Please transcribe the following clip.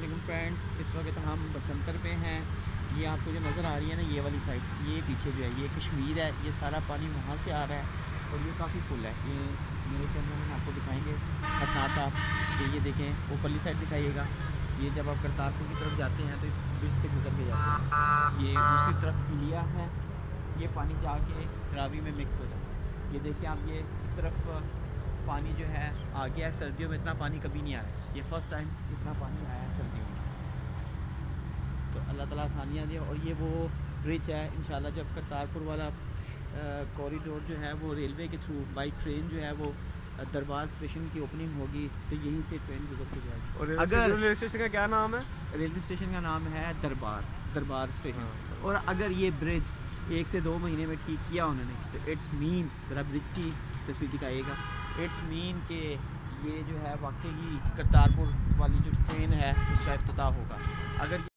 वालेकुम फ्रेंड्स। इस वक्त हम बसंतर पे हैं। ये आपको जो नज़र आ रही है ना, ये वाली साइड, ये पीछे जो है ये कश्मीर है। ये सारा पानी वहाँ से आ रहा है और ये काफ़ी फुल है। ये मेरे कैमरे में आपको दिखाएंगे हसनात साहब कि ये देखें ऊपरली साइड दिखाइएगा। ये जब आप करतारपुर की तरफ जाते हैं तो इस ब्रिज से गुजर के जाते हैं। ये दूसरी तरफ इंडिया है। ये पानी जाके रावी में मिक्स हो जाता है। ये देखें आप, ये इस तरफ पानी जो है आ गया है। सर्दियों में इतना पानी कभी नहीं आया, ये फ़र्स्ट टाइम इतना पानी आया है सर्दियों में। तो अल्लाह ताला आसानियाँ दे। और ये वो ब्रिज है, इंशाल्लाह जब करतारपुर वाला कॉरिडोर जो है वो रेलवे के थ्रू बाई ट्रेन जो है वो दरबार स्टेशन की ओपनिंग होगी तो यहीं से ट्रेन गुजर के जाएगी। और अगर रेलवे स्टेशन का क्या नाम है? रेलवे स्टेशन का नाम है दरबार स्टेशन। हाँ। और अगर ये ब्रिज 1 से 2 महीने में ठीक किया उन्होंने तो इट्स मीन, ज़रा ब्रिज की तस्वीर दिखाइएगा, इट्स मीन के ये जो है वाकई करतारपुर वाली जो ट्रेन है उसका इफ्तिताह होगा। अगर